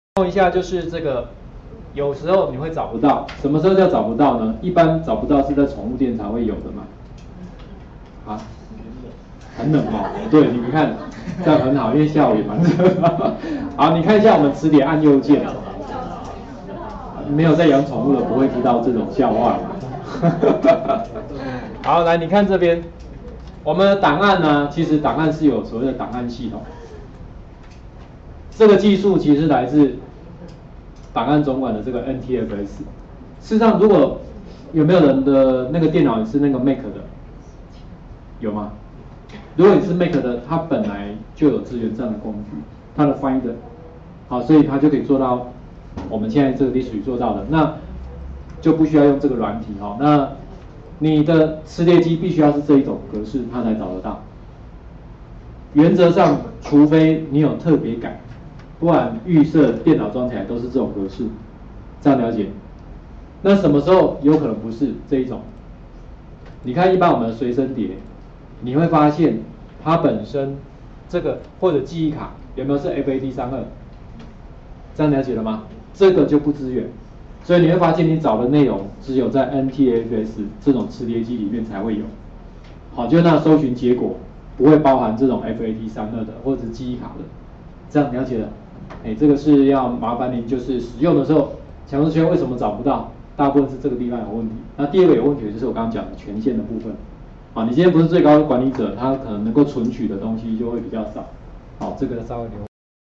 用一下就是这个，有时候你会找不到，什么时候叫找不到呢？一般找不到是在宠物店才会有的嘛。啊，很冷哦。对，你看这样很好，因为下午也蛮热。好，你看一下我们词典按右键。没有在养宠物的不会知道这种笑话嘛。好，来你看这边，我们的档案呢，其实档案是有所谓的档案系统。这个技术其实来自档案总管的这个 NTFS。事实上，如果有没有人的那个电脑是那个 Mac 的？有吗？如果你是 Mac 的，它本来就有支援这样的工具，它的 Finder， 好，所以它就可以做到我们现在这个历史做到的，那就不需要用这个软体哈。那你的磁碟机必须要是这一种格式，它才找得到。原则上，除非你有特别改，不然预设电脑装起来都是这种格式，这样了解？那什么时候有可能不是这一种？你看一般我们的随身碟，你会发现它本身这个或者记忆卡有没有是 FAT32？这样了解了吗？这个就不支援，所以你会发现你找的内容只有在 NTFS 这种磁碟机里面才会有。好，就那搜寻结果不会包含这种 FAT32的或者是记忆卡的，这样了解了？这个是要麻烦您就是使用的时候，强制圈为什么找不到？大部分是这个地方有问题。那第二个有问题的就是我刚刚讲的权限的部分。好，你今天不是最高管理者，他可能能够存取的东西就会比较少。好，这个稍微留。